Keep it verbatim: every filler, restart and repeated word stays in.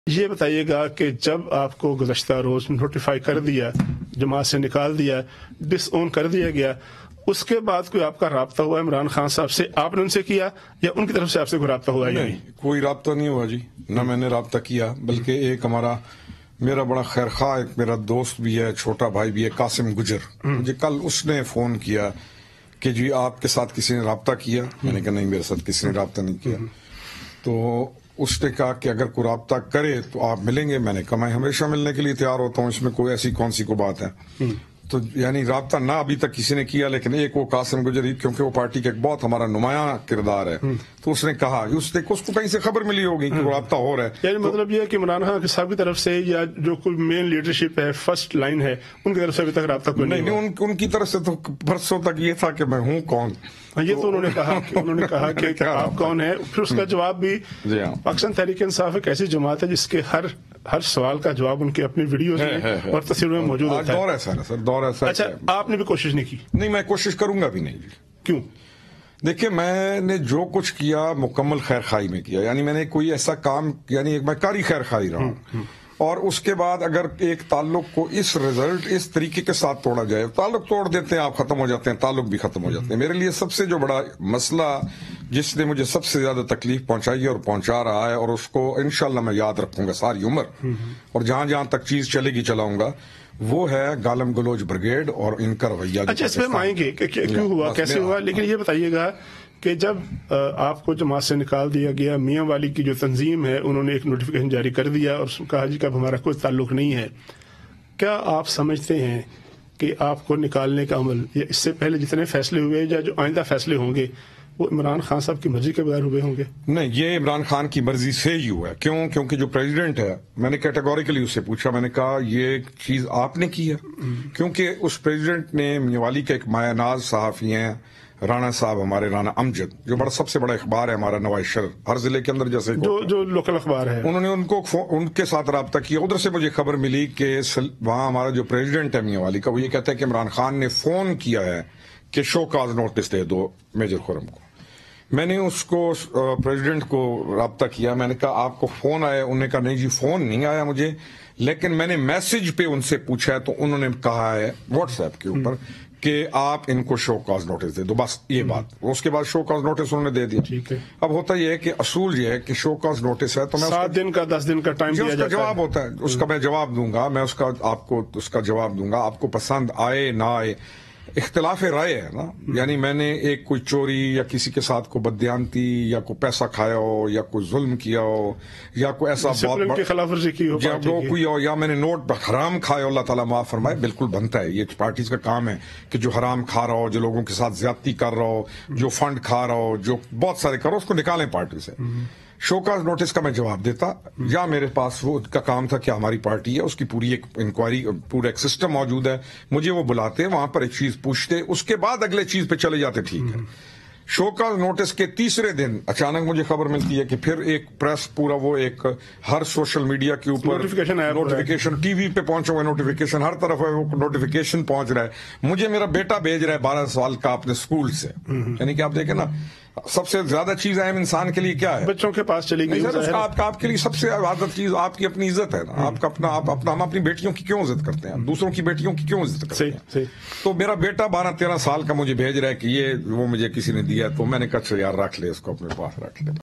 یہ بتائیے گا کہ جب آپ کو گزشتہ روز نوٹیفائی کر دیا، جماعت سے نکال دیا، ڈس اون کر دیا گیا، اس کے بعد کوئی آپ کا رابطہ ہوا عمران خان صاحب سے؟ آپ نے ان سے کیا یا ان کی طرف سے آپ سے کوئی رابطہ ہوا؟ نہیں، کوئی رابطہ نہیں ہوا جی، نہ میں نے رابطہ کیا، بلکہ ایک ہمارا میرا بڑا خیر خواہ ایک میرا دوست بھی ہے، چھوٹا بھائی بھی ہے، قاسم گجر، مجھے کل اس نے فون کیا کہ جی آپ کے ساتھ کسی نے رابطہ کیا؟ میں نے کہا نہیں، میرے ساتھ کسی نے رابطہ نہیں کیا۔ تو اس نے کہا کہ اگر کوئی رابطہ کرے تو آپ ملیں گے؟ میں نے کہا میں ہمیشہ ملنے کے لیے تیار ہوتا ہوں، اس میں کوئی ایسی کون سی کو بات ہے۔ تو یعنی رابطہ نہ ابھی تک کسی نے کیا، لیکن ایک وہ قاسم گجری، کیونکہ وہ پارٹی کا ایک بہت ہمارا نمایاں کردار ہے، تو اس نے کہا اس نے اس کو کہیں سے خبر ملی ہوگی کہ وہ رابطہ ہو رہا ہے۔ یعنی مطلب یہ ہے کہ عمران خان صاحب کی طرف سے یا جو کوئی مین لیڈرشپ ہے، فرسٹ لائن ہے، ان کی طرف سے ابھی تک رابطہ کوئی نہیں؟ نہیں، ان کی طرف سے تو برسوں تک یہ تھا کہ میں ہوں کون۔ یہ تو انہوں نے کہا کہ انہوں نے کہا کہ آپ کون ہے، پھر اس کا جواب بھی پاکستان تحریک انصاف ایک ایسی جماعت ہے جس کے ہر ہر سوال کا جواب ان کے اپنی ویڈیوز میں اور تصویروں میں موجود ہوتا ہے۔ دور ایسا ہے سر، دور ایسا ہے۔ اچھا، آپ نے بھی کوشش نہیں کی؟ نہیں، میں کوشش کروں گا بھی نہیں۔ کیوں؟ دیکھیں، میں نے جو کچھ کیا مکمل خیر خواہی میں کیا، یعنی میں نے کوئی ایسا کام، یعنی میں کاری خیر خواہی رہا ہوں، اور اس کے بعد اگر ایک تعلق کو اس رزلٹ اس طریقے کے ساتھ توڑا جائے، تعلق توڑ دیتے ہیں آپ، ختم ہو جاتے ہیں، تعلق بھی ختم ہو جاتے ہیں۔ میرے لیے سب سے جو بڑا مسئلہ جس نے مجھے سب سے زیادہ تکلیف پہنچائی ہے اور پہنچا رہا ہے، اور اس کو انشاءاللہ میں یاد رکھوں گا ساری عمر، اور جہاں جہاں تک چیز چلے گی چلاؤں گا، وہ ہے گالم گلوچ بریگیڈ اور ان کا رویہ۔ اچھا، اس میں ہم آئیں گے کہ کیوں ہوا، کیسے ہوا، لیکن یہ بتائیے گا کہ جب آپ کو جماعت سے نکال دیا گیا، میاں والی کی جو تنظیم ہے انہوں نے ایک نوٹیفیکیشن جاری کر دیا اور کہا جی کہ اب ہمارا کوئی تعلق نہیں ہے، کیا آپ سمجھتے ہیں کہ آپ کو نکالنے کا عمل یا اس سے پہلے جتنے فیصلے ہوئے یا جو آئندہ فیصلے ہوں گے وہ عمران خان صاحب کی مرضی کے بغیر ہوئے ہوں گے؟ نہیں، یہ عمران خان کی مرضی سے ہی ہوا ہے۔ کیوں؟ کیونکہ جو پریزیڈنٹ ہے، میں نے کیٹیگوریکلی اس سے پوچھا، میں نے کہا یہ چیز آپ نے کی ہے؟ کیونکہ اس پریزیڈنٹ نے میوالی کے ایک مایہ ناز صحافی ہیں رانا صاحب، ہمارے رانا امجد، جو بڑا سب سے بڑا اخبار ہے ہمارا نواز شریف، ہر ضلع کے اندر جیسے جو جو لوکل اخبار ہے، انہوں نے ان کو ان کے ساتھ رابطہ کیا۔ ادھر سے مجھے خبر ملی کہ وہاں ہمارا جو پریزیڈنٹ ہے میاں والی کا، وہ یہ کہتا ہے کہ عمران خان نے فون کیا ہے کہ شو کاز نوٹس دے دو میجر خرم کو۔ میں نے اس کو پریزیڈنٹ کو رابطہ کیا، میں نے کہا آپ کو فون آیا؟ انہوں نے کہا نہیں جی فون نہیں آیا مجھے، لیکن میں نے میسج پہ ان سے پوچھا ہے تو انہوں نے کہا ہے واٹس ایپ کے اوپر کہ آپ ان کو شو کاز نوٹس دے دو، بس یہ بات۔ اس کے بعد شو کاز نوٹس انہوں نے دے دیا۔ ٹھیک ہے، اب ہوتا یہ ہے کہ اصول یہ ہے کہ شو کاز نوٹس ہے تو میں سات دن کا دس دن کا ٹائم دیا جاتا ہے، جواب ہوتا ہے، اس کا میں جواب دوں گا، میں اس کا آپ کو اس کا جواب دوں گا، آپ کو پسند آئے نہ آئے، اختلاف رائے ہے نا۔ یعنی میں نے ایک کوئی چوری یا کسی کے ساتھ کوئی بددیانتی یا کوئی پیسہ کھایا ہو یا کوئی ظلم کیا ہو یا کوئی ایسا بہت کی خلاف ورزی کی ہو یا کوئی ہو یا میں نے نوٹ حرام کھایا، اللہ تعالیٰ معاف فرمائے، بالکل بنتا ہے، یہ پارٹیز کا کام ہے کہ جو حرام کھا رہا ہو، جو لوگوں کے ساتھ زیادتی کر رہا ہو، جو فنڈ کھا رہا ہو، جو بہت سارے کرو، اس کو نکالیں پارٹی سے۔ شوکاز نوٹس کا میں جواب دیتا، یا میرے پاس وہ کا کام تھا کہ ہماری پارٹی ہے، اس کی پوری ایک انکوائری، پورا ایک سسٹم موجود ہے، مجھے وہ بلاتے، وہاں پر ایک چیز پوچھتے، اس کے بعد اگلے چیز پہ چلے جاتے، ٹھیک ہے۔ شوکاز نوٹس کے تیسرے دن اچانک مجھے خبر ملتی ہے کہ پھر ایک پریس پورا وہ ایک ہر سوشل میڈیا کے اوپر نوٹیفیکیشن، ٹی وی پہ پہنچا ہوا نوٹیفیکیشن، ہر طرف وہ نوٹیفیکیشن پہنچ رہا ہے۔ مجھے میرا بیٹا بھیج رہا ہے بارہ سال کا اپنے اسکول سے، یعنی کہ آپ دیکھیں نا، سب سے زیادہ چیز اہم انسان کے لیے کیا ہے؟ بچوں کے پاس چلی گئی۔ آپ کے لیے سب سے زیادہ چیز آپ کی اپنی عزت ہے نا، آپ کا اپنا، آپ اپنا، ہم اپنی بیٹیوں کی کیوں عزت کرتے ہیں، دوسروں کی بیٹیوں کی کیوں عزت کرتے ہیں؟ تو میرا بیٹا بارہ تیرہ سال کا مجھے بھیج رہا ہے کہ یہ وہ مجھے کسی نے دیا، تو میں نے کہا یار رکھ لے اس کو، اپنے پاس رکھ لے۔